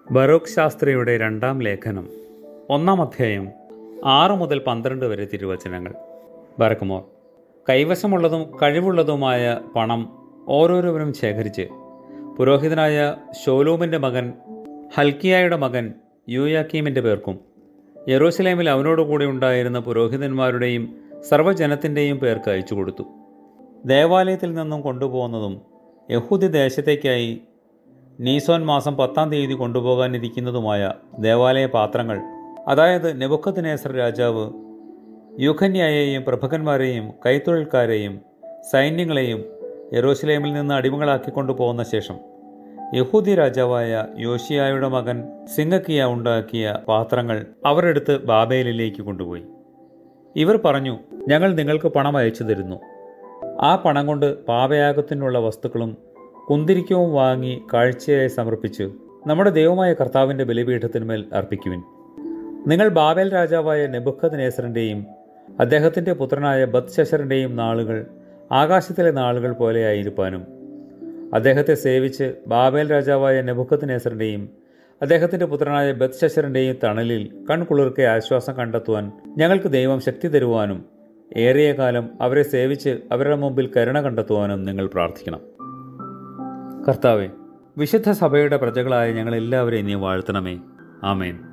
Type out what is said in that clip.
Baruch ശാസ്ത്രിയുടെ രണ്ടാം ലേഖനം 1-ാം അധ്യായം 6 മുതൽ 12 വരെ തിരുവചനങ്ങൾ. ബറക്കുമോർ, കൈവശമുള്ളതും കഴിവുള്ളതുമായ പണം ഓരോരുവരും ശേഖരിച്ച് പുരോഹിതനായ ശോലൂമിൻ്റെ മകൻ ഹൽക്കിയായുടെ മകൻ യോയാക്കീമിൻ്റെ പേർക്കും യെരൂശലേമിൽ അവനോടുകൂടി ഉണ്ടായിരുന്ന പുരോഹിതന്മാരുടെയും സർവ്വജനത്തിൻ്റെയും പേർക്ക് അയച്ചു കൊടുത്തു. ദേവാലയത്തിൽ നിന്നും കൊണ്ടുപോകുന്നതും യഹൂദി ദേശത്തേക്കായി നീസോൻ മാസം 10-ാം തീയതി കൊണ്ടുപോകാനിരിക്കുന്നതുമായ ദേവാലയ പാത്രങ്ങൾ, അതായത് നെബൂഖദ്നേസർ രാജാവ് യൂഖന്യായെയും പ്രഭുക്കന്മാരെയും കൈത്തൊഴിൽക്കാരെയും സൈന്യങ്ങളെയും യെരൂശലേമിൽ നിന്ന് അടിമകളാക്കിക്കൊണ്ടു പോകുന്ന ശേഷം യഹൂദി രാജാവായ യോശിയായുടെ മകൻ സിംഗക്കിയ ഉണ്ടാക്കിയ പാത്രങ്ങൾ അവർ എടുത്ത് ബാബേലിലേക്ക് കൊണ്ടുപോയി. ഇവർ പറഞ്ഞു, ഞങ്ങൾ നിങ്ങൾക്ക് പണം അയച്ചു തരുന്നു. ആ പണം കൊണ്ട് പാപയാഗത്തിനുള്ള വസ്തുക്കളും കുന്തിരിക്കവും വാങ്ങി കാഴ്ചയായി സമർപ്പിച്ച് നമ്മുടെ ദൈവമായ കർത്താവിൻ്റെ ബലിപീഠത്തിന്മേൽ അർപ്പിക്കുവിൻ. നിങ്ങൾ ബാബേൽ രാജാവായ നെബൂഖദ്നേസറിൻ്റെയും അദ്ദേഹത്തിൻ്റെ പുത്രനായ ബത്ശസ്സറിൻ്റെയും നാളുകൾ ആകാശത്തിലെ നാളുകൾ പോലെയായിരിക്കാനും അദ്ദേഹത്തെ സേവിച്ച് ബാബേൽ രാജാവായ നെബൂഖദ്നേസറിൻ്റെയും അദ്ദേഹത്തിൻ്റെ പുത്രനായ ബത്ശസ്സറിൻ്റെയും തണലിൽ കൺകുളിർക്കെ ആശ്വാസം കണ്ടെത്തുവാൻ ഞങ്ങൾക്ക് ദൈവം ശക്തി തരുവാനും ഏറിയ കാലം അവരെ സേവിച്ച് അവരുടെ മുമ്പിൽ കരുണ കണ്ടെത്തുവാനും നിങ്ങൾ പ്രാർത്ഥിക്കണം. കർത്താവേ, വിശുദ്ധ സഭയുടെ പ്രജകളായ ഞങ്ങളെല്ലാവരെയും നീ വാഴ്ത്തണമേ. ആമേൻ.